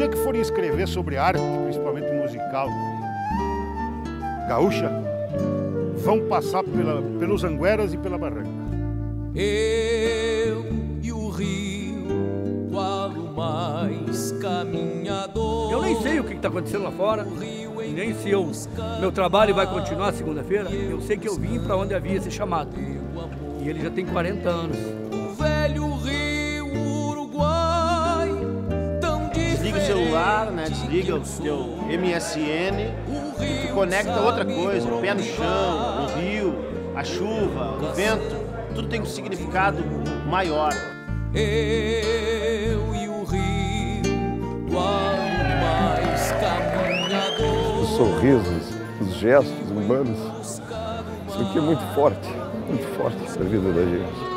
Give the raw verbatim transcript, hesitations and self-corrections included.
dia que forem escrever sobre arte, principalmente musical, gaúcha, vão passar pela, pelos Angueras e pela Barranca. Eu e o rio, qual o mais caminhador? Eu nem sei o que está acontecendo lá fora, nem se eu, meu trabalho vai continuar segunda-feira. Eu sei que eu vim para onde havia esse chamado. E ele já tem quarenta anos. O velho rio Uruguai, tão desliga o celular, né? Desliga o teu M S N e conecta outra coisa, o pé no chão, o rio, a chuva, o vento, tudo tem um significado maior. Eu e o rio, qual mais caminhador? Os sorrisos, os gestos humanos, isso aqui é muito forte, muito forte para a vida da gente.